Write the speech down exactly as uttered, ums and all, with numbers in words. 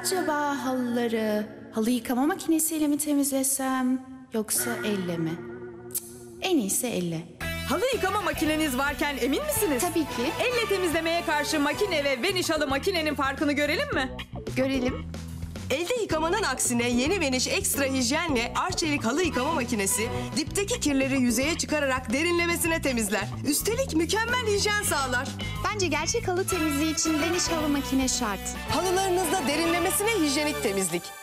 Acaba halıları halı yıkama makinesiyle mi temizlesem yoksa elle mi? Cık, en iyisi elle. Halı yıkama makineniz varken emin misiniz? Tabii ki. Elle temizlemeye karşı makine ve Vanish halı makinenin farkını görelim mi? Görelim. Elde yıkamanın aksine yeni Vanish Extra Hijyen'le Arçelik halı yıkama makinesi dipteki kirleri yüzeye çıkararak derinlemesine temizler. Üstelik mükemmel hijyen sağlar. Bence gerçek halı temizliği için Vanish halı makine şart. Halılarınızda derinlemesine hijyenik temizlik.